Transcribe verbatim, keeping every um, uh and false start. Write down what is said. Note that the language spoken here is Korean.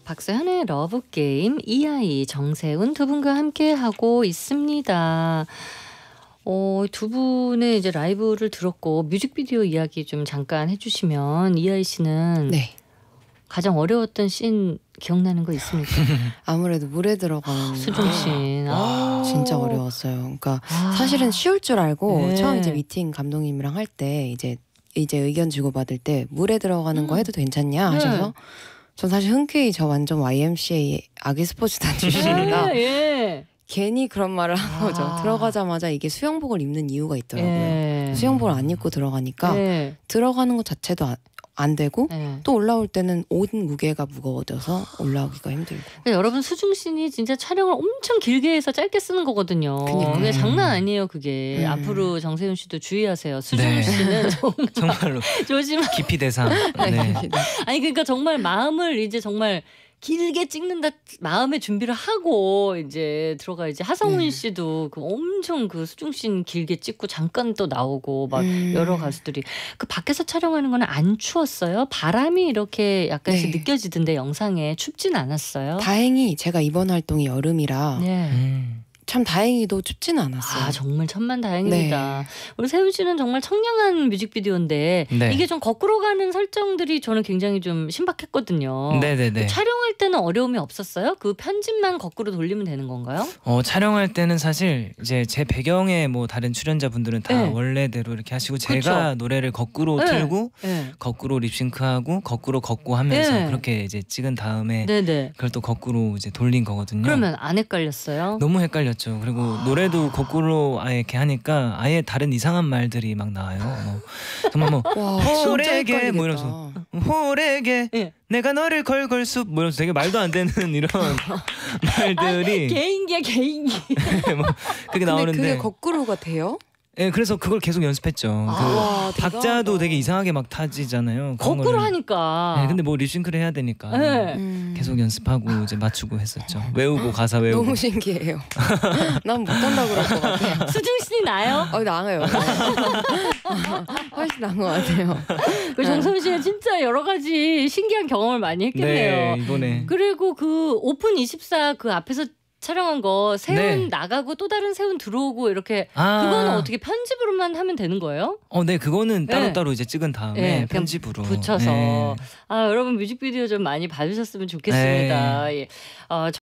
박서현의 러브게임 이하이, 정세훈 두 분과 함께 하고 있습니다. 어, 두 분의 이제 라이브를 들었고 뮤직비디오 이야기 좀 잠깐 해주시면, 이하이 씨는 네. 가장 어려웠던 씬 기억나는 거 있습니까? 아무래도 물에 들어가는 수중 씬. 아, 진짜 어려웠어요. 그러니까 아. 사실은 쉬울 줄 알고 네. 처음 이제 미팅 감독님이랑 할 때 이제 이제 의견 주고 받을 때 물에 들어가는 음. 거 해도 괜찮냐 하셔서 네. 전 사실 흔쾌히 저 완전 와이엠씨에이 아기 스포츠단 출신이다. 예, 예. 괜히 그런 말을 한 거죠. 아. 들어가자마자 이게 수영복을 입는 이유가 있더라고요. 예. 수영복을 안 입고 들어가니까 예. 들어가는 것 자체도 안, 안 되고 예. 또 올라올 때는 옷 무게가 무거워져서 올라오기가 힘들고. 그러니까 여러분, 수중씬이 진짜 촬영을 엄청 길게 해서 짧게 쓰는 거거든요. 그니까요. 그게 장난 아니에요, 그게. 음. 앞으로 정세훈 씨도 주의하세요. 네. 수중씬은 정말 정말로 조심. 깊이 대상. 네. 아니 그러니까 정말 마음을 이제 정말 길게 찍는다 마음의 준비를 하고 이제 들어가야지. 하성운 네. 씨도 그 엄청 그 수중씬 길게 찍고 잠깐 또 나오고 막 음. 여러 가수들이 그 밖에서 촬영하는 거는 안 추웠어요? 바람이 이렇게 약간씩 네. 느껴지던데 영상에 춥진 않았어요? 다행히 제가 이번 활동이 여름이라 네. 음. 참 다행히도 춥지는 않았어요. 아, 정말 천만 다행입니다. 네. 우리 세훈 씨는 정말 청량한 뮤직비디오인데 네. 이게 좀 거꾸로 가는 설정들이 저는 굉장히 좀 신박했거든요. 네네네. 촬영할 때는 어려움이 없었어요? 그 편집만 거꾸로 돌리면 되는 건가요? 어, 촬영할 때는 사실 이제 제 배경에 뭐 다른 출연자분들은 다 네. 원래대로 이렇게 하시고 제가 노래를 거꾸로 네. 틀고 네. 거꾸로 립싱크하고 거꾸로 걷고 하면서 네. 그렇게 이제 찍은 다음에 네네. 그걸 또 거꾸로 이제 돌린 거거든요. 그러면 안 헷갈렸어요? 너무 헷갈렸죠. 그리고 노래도 거꾸로 아예 이렇게 하니까 아예 다른 이상한 말들이 막 나와요. 뭐 정말 뭐 와, 진짜 호래게 헷갈리겠다. 뭐 이러면서 호래게 예. 내가 너를 걸걸숲 뭐 이러면서 되게 말도 안 되는 이런 말들이 개인기야 개인기. 뭐 그게 근데 나오는데 그게 거꾸로가 돼요? 예, 그래서 그걸 계속 연습했죠. 아, 그 와, 박자도 대단하다. 되게 이상하게 막 타지잖아요. 그런 거꾸로 거를- 하니까. 네, 근데 뭐 립싱크를 해야 되니까 네. 음. 계속 연습하고 이제 맞추고 했었죠. 외우고 가사 외우고. 너무 신기해요. 난 못한다 그럴 것 같아요. 수중씬이 나요? 어, 나아요. 훨씬 나은 것 같아요. 그 정세훈 씨가 진짜 여러 가지 신기한 경험을 많이 했겠네요. 네, 이번에. 그리고 그 오픈 이십사 그 앞에서 촬영한 거 세훈 네. 나가고 또 다른 세훈 들어오고 이렇게 아. 그거는 어떻게 편집으로만 하면 되는 거예요? 어, 네, 그거는 네. 따로따로 이제 찍은 다음에 네, 그냥 편집으로 붙여서. 네. 아, 여러분 뮤직비디오 좀 많이 봐주셨으면 좋겠습니다. 예. 어,